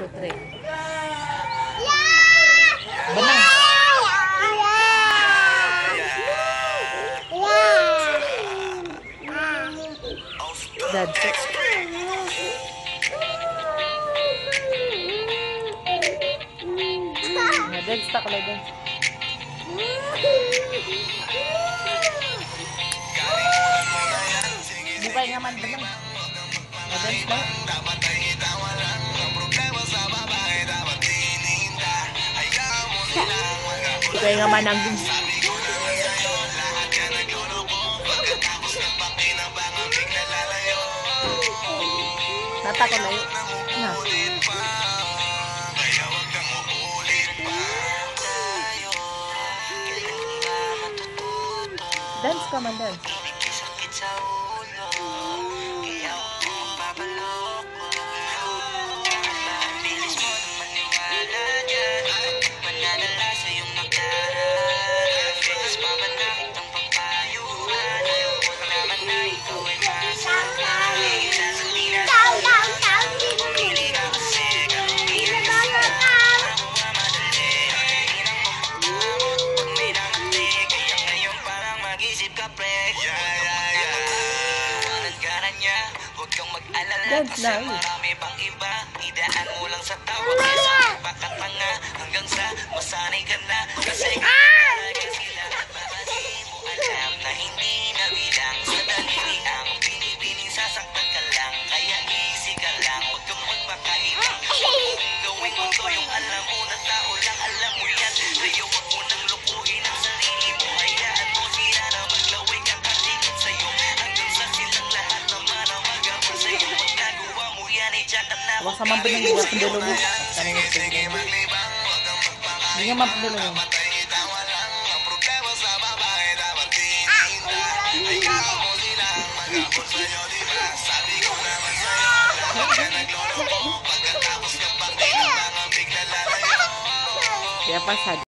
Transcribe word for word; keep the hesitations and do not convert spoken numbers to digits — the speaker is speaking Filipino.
two, three. Benang. Dad. Nah, dad, stuck like that. Bukay nga man benang. Nah, dad, stuck. Bukay nga man ang guns. Nata ko layo. Na. Dance ka man, dance. Dance na eh. Marami pang iba, idaan mo lang sa tawa kaysa magpakatanga hanggang sa masanay ka na kasi talaga sila. Baka di mo alam na hindi na bilang sa daliri ang binibining sasaktan ka lang. Kaya easy ka lang, huwag kang magpakaibang. Kung gawin mo to yung alam mo na tao lang alam mo yan. Kaya huwag mo nang lukuhin ang sarili mo. Hayaan mo sila na maglawig ang katingin sa'yo hanggang sa silang lahat naman ang magabal sa'yo. Huwag sa man benang yung pendulo mo. Hindi nga man pendulo mo. Kaya pasad.